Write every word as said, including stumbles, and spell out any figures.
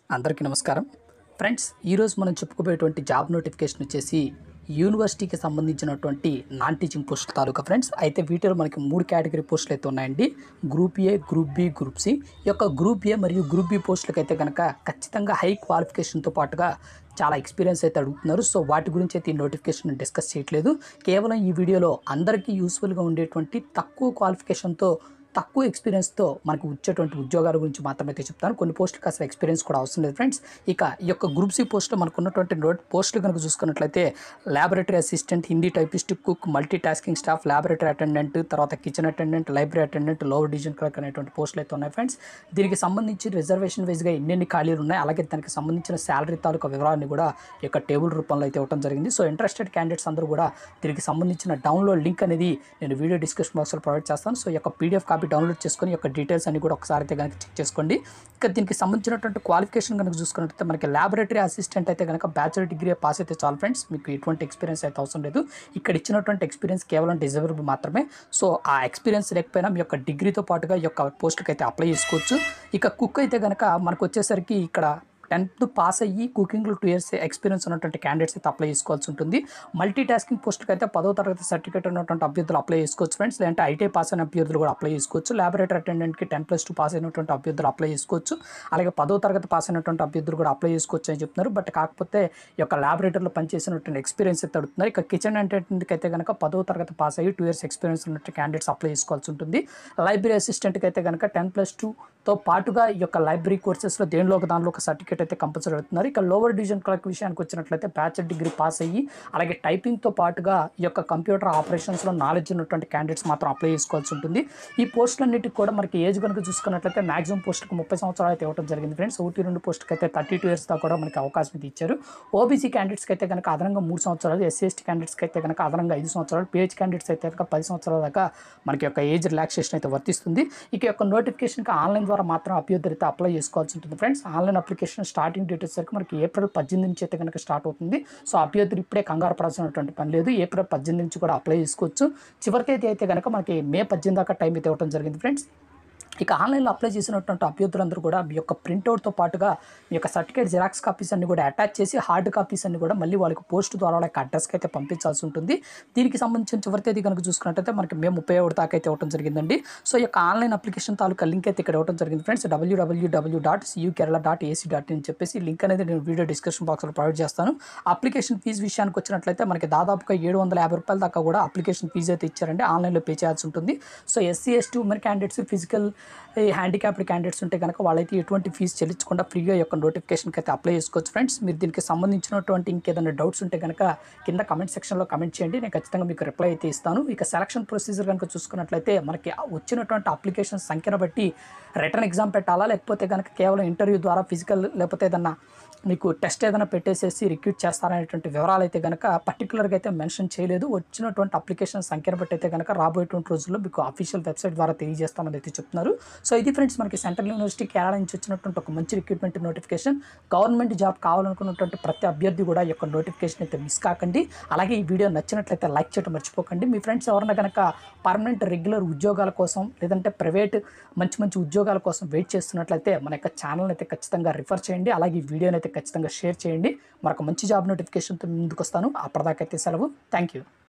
అందరికీ నమస్కారం ఫ్రెండ్స్. ఈరోజు మనం చెప్పుకోబోయేటువంటి జాబ్ నోటిఫికేషన్ వచ్చేసి యూనివర్సిటీకి సంబంధించినటువంటి నాన్ టీచింగ్ పోస్టుల తాలూకా ఫ్రెండ్స్. అయితే వీటిలో మనకి మూడు కేటగిరీ పోస్టులు అయితే ఉన్నాయండి. Group A, group B, group C. ఈ యొక్క గ్రూప్ ఏ మరియు గ్రూప్ బి పోస్టులకు అయితే కనుక ఖచ్చితంగా హై క్వాలిఫికేషన్తో పాటుగా చాలా ఎక్స్పీరియన్స్ అయితే అడుగుతున్నారు. సో వాటి గురించి అయితే ఈ నోటిఫికేషన్ డిస్కస్ చేయట్లేదు. కేవలం ఈ వీడియోలో అందరికీ యూస్ఫుల్గా ఉండేటువంటి తక్కువ క్వాలిఫికేషన్తో తక్కువ ఎక్స్పీరియన్స్తో మనకు వచ్చేటువంటి ఉద్యోగాల గురించి మాత్రమే అయితే చెప్తాను. కొన్ని పోస్టులకు అసలు ఎక్స్పీరియన్స్ కూడా అవసరం లేదు ఫ్రెండ్స్. ఇక ఈ యొక్క గ్రూప్ సి పోస్టులో మనకు ఉన్నటువంటి నోట్ పోస్టులు కనుక చూసుకున్నట్లయితే laboratory assistant, Hindi typist, cook, multi tasking staff, laboratory attendant, తర్వాత kitchen attendant, library attendant, lower division clerk అనేటువంటి పోస్టులు అయితే ఉన్నాయి ఫ్రెండ్స్. దీనికి సంబంధించి రిజర్వేషన్ వైజ్గా ఎన్నెన్ని ఖాళీలు ఉన్నాయి, అలాగే దానికి సంబంధించిన శాలరీ తాలూకా వివరాన్ని కూడా ఈ యొక్క టేబుల్ రూపంలో అయితే ఇవ్వడం జరిగింది. సో ఇంట్రెస్టెడ్ క్యాండిడేట్స్ అందరూ కూడా దీనికి సంబంధించిన డౌన్లోడ్ లింక్ అనేది నేను వీడియో డిస్క్రిప్షన్ బాక్స్లో ప్రొవైడ్ చేస్తాను. సో ఈ యొక్క పీడిఎఫ్ కాపీ డౌన్లోడ్ చేసుకొని యొక్క డీటెయిల్స్ అన్ని కూడా ఒకసారి అయితే కనుక చెక్ చేసుకోండి. ఇక దీనికి సంబంధించినటువంటి క్వాలిఫికేషన్ కనుక చూసుకున్నట్లయితే మనకి ల్యాబొరేటరీ అసిస్టెంట్ అయితే కనుక బ్యాచిలర్ డిగ్రీ పాస్ అయితే చాలు ఫ్రెండ్స్. మీకు ఎటువంటి ఎక్స్పీరియన్స్ అయితే అవసరం లేదు. ఇక్కడ ఇచ్చినటువంటి ఎక్స్పీరియన్స్ కేవలం డిజర్వబుల్ మాత్రమే. సో ఆ ఎక్స్పీరియన్స్ లేకపోయినా మీ యొక్క డిగ్రీతో పాటుగా ఈ యొక్క పోస్టుకి అయితే అప్లై చేసుకోవచ్చు. ఇక కుక్ అయితే కనుక మనకు వచ్చేసరికి ఇక్కడ టెన్త్ పాస్ అయ్యి కుకింగ్లో టూ ఇయర్స్ ఎక్స్పీరియన్స్ ఉన్నటువంటి క్యాండిడేట్స్ అయితే అప్లై చేసుకోవాల్సి ఉంటుంది. మల్టీ టాస్కింగ్ పోస్టుకి అయితే పదో తరగతి సర్టిఫికేట్ ఉన్నటువంటి అభ్యర్థులు అప్లై చేసుకోవచ్చు ఫ్రెండ్స్. లేదంటే ఐటీ పాస్ అయిన అభ్యర్థులు కూడా అప్లై చేసుకోవచ్చు. ల్యాబొరేటరీ అటెండెంట్కి టెన్ ప్లస్ టూ పాస్ అయినటువంటి అభ్యర్థులు అప్లై చేసుకోవచ్చు. అలాగే పదో తరగతి పాస్ అయినటువంటి అభ్యర్థులు కూడా అప్లై చేసుకోవచ్చు అని చెప్తున్నారు. బట్ కాకపోతే ఈ యొక్క ల్యాబొరేటరీలో పనిచేసినటువంటి ఎక్స్పీరియన్స్ అయితే అడుగుతున్నారు. ఇక కిచెన్ అటెండెంట్కి అయితే కనుక పదో తరగతి పాస్ అయ్యి టూ ఇయర్స్ ఎక్స్పీరియన్స్ ఉన్నట్టు క్యాండిడేట్స్ అప్లై చేసుకోవాల్సి ఉంటుంది. లైబ్రరీ అసిస్టెంట్కి అయితే కనుక టెన్ ప్లస్ టూతో పాటుగా ఈ యొక్క లైబ్రరీ కోర్సెస్లో దేనిలో ఒక దానిలో ఒక సర్టిఫికేట్ అయితే కంపల్సరీ అవుతున్నారు. ఇక లోవర్ డివిజన్ క్లర్క్ విషయానికి వచ్చినట్లయితే బ్యాచిలర్ డిగ్రీ పాస్ అయ్యి అలాగే టైపింగ్తో పాటుగా ఈ యొక్క కంప్యూటర్ ఆపరేషన్స్లో నాలెడ్జ్ ఉన్నటువంటి క్యాండిడేట్స్ మాత్రం అప్లై చేసుకోవాల్సి ఉంటుంది. ఈ పోస్టులన్నిటికి కూడా మనకి ఏజ్ కనుక చూసుకున్నట్లయితే మాక్సిమం పోస్టుకు ముప్పై సంవత్సరాలు అయితే ఇవ్వడం జరిగింది ఫ్రెండ్స్. ఒకటి రెండు పోస్టుకి అయితే థర్టీ టూ ఇయర్స్ దాకా కూడా మనకి అవకాశం అయితే ఇచ్చారు. ఓబీసీ క్యాండిడేట్స్కి అయితే కనుక అదనంగా మూడు సంవత్సరాలు, ఎస్సీ ఎస్టీ క్యాండిడేట్స్కి అయితే కనుక అదనంగా ఐదు సంవత్సరాలు, పిహెచ్ క్యాండిడేట్స్ అయితే కనుక పది సంవత్సరాల దాకా మనకి యొక్క ఏజ్ రిలాక్సేషన్ అయితే వర్తిస్తుంది. ఇక యొక్క నోటిఫికేషన్కి ఆన్లైన్ ద్వారా మాత్రం అభ్యర్థులు అయితే అప్లై చేసుకోవాల్సి ఉంటుంది friends. Online application starting date వచ్చేసరికి మనకి ఏప్రిల్ పద్దెనిమిది నుంచి అయితే కనుక స్టార్ట్ అవుతుంది. సో అభ్యర్థులు ఇప్పుడే కంగారు పడాల్సినటువంటి పని లేదు. ఏప్రిల్ పద్దెనిమిది నుంచి కూడా అప్లై చేసుకోవచ్చు. చివరికైతే అయితే కనుక మనకి మే పద్దెనిమిది దాకా టైం అయితే ఇవ్వడం జరిగింది ఫ్రెండ్స్. ఇక ఆన్లైన్లో అప్లై చేసినటువంటి అభ్యర్థులందరూ కూడా మీ యొక్క ప్రింట్అవుట్తో పాటుగా మీ యొక్క సర్టిఫికేట్ జిరాక్స్ కాపీస్ అన్ని కూడా అటాచ్ చేసి హార్డ్ కాపీస్ అన్ని కూడా మళ్ళీ వాళ్ళకి పోస్ట్ ద్వారా వాళ్ళకి అడ్రస్కి అయితే పంపించాల్సి ఉంటుంది. దీనికి సంబంధించిన చివరి తేదీ కనుక చూసుకున్నట్టయితే మనకి మే ముప్పై ఒకటి దాకా అయితే ఇవ్వడం జరిగిందండి. సో ఈ యొక్క ఆన్లైన్ అప్లికేషన్ తాలూకా లింక్ అయితే ఇక్కడ ఇవ్వడం జరిగింది friends. W W W dot CU Kerala dot AC dot in చెప్పేసి లింక్ అనేది నేను వీడియో డిస్క్రిప్షన్ బాక్స్లో ప్రొవైడ్ చేస్తాను. అప్లికేషన్ ఫీజు విషయానికి వచ్చినట్లయితే మనకి దాదాపుగా ఏడు వందల యాభై రూపాయల దాకా కూడా అప్లికేషన్ ఫీజు అయితే ఇచ్చారండి. ఆన్లైన్లో పే చేయాల్సి ఉంటుంది. So SC ST women candidates, physical handicapped candidates ఉంటే కనుక వాళ్ళైతే ఎటువంటి ఫీజు చెల్లించకుండా ఫ్రీగా యొక్క నోటిఫికేషన్కి అయితే అప్లై చేసుకోవచ్చు ఫ్రెండ్స్. మీరు దీనికి సంబంధించినటువంటి ఇంకేదైనా డౌట్స్ ఉంటే కనుక కింద కమెంట్ సెక్షన్లో కమెంట్ చేయండి. నేను ఖచ్చితంగా మీకు రిప్లై అయితే ఇస్తాను. ఇక సెలక్షన్ ప్రొసీజర్ కనుక చూసుకున్నట్లయితే మనకి వచ్చినటువంటి అప్లికేషన్ సంఖ్యను బట్టి రిటర్న్ ఎగ్జామ్ పెట్టాలా, లేకపోతే కనుక కేవలం ఇంటర్వ్యూ ద్వారా ఫిజికల్ లేకపోతే ఏదన్నా మీకు టెస్ట్ ఏదైనా పెట్టేసేసి రిక్రూట్ చేస్తారనేటువంటి వివరాలు అయితే కనుక పర్టికులర్గా అయితే మెన్షన్ చేయలేదు. వచ్చినటువంటి అప్లికేషన్ సంఖ్యను బట్టి అయితే కనుక రాబోయేటువంటి రోజుల్లో మీకు అఫీషియల్ వెబ్సైట్ ద్వారా తెలియజేస్తామని అయితే చెప్తున్నారు. సో ఇది ఫ్రెండ్స్ మనకి సెంట్రల్ యూనివర్సిటీ కేరళ నుంచి వచ్చినటువంటి ఒక మంచి రిక్రూట్మెంట్ నోటిఫికేషన్. గవర్నమెంట్ జాబ్ కావాలనుకున్నటువంటి ప్రతి అభ్యర్థి కూడా ఈ యొక్క నోటిఫికేషన్ అయితే మిస్ కాకండి. అలాగే ఈ వీడియో నచ్చినట్లయితే లైక్ చేయడం మర్చిపోకండి. మీ ఫ్రెండ్స్ ఎవరైనా కనుక పర్మనెంట్ రెగ్యులర్ ఉద్యోగాల కోసం లేదంటే ప్రైవేట్ మంచి మంచి ఉద్యోగాల కోసం వెయిట్ చేస్తున్నట్లయితే మన యొక్క ఛానల్ని అయితే ఖచ్చితంగా రిఫర్ చేయండి. అలాగే ఈ వీడియోని అయితే ఖచ్చితంగా షేర్ చేయండి. మరొక మంచి జాబ్ నోటిఫికేషన్తో ముందుకు వస్తాను. అప్పటిదాకైతే సెలవు. Thank you.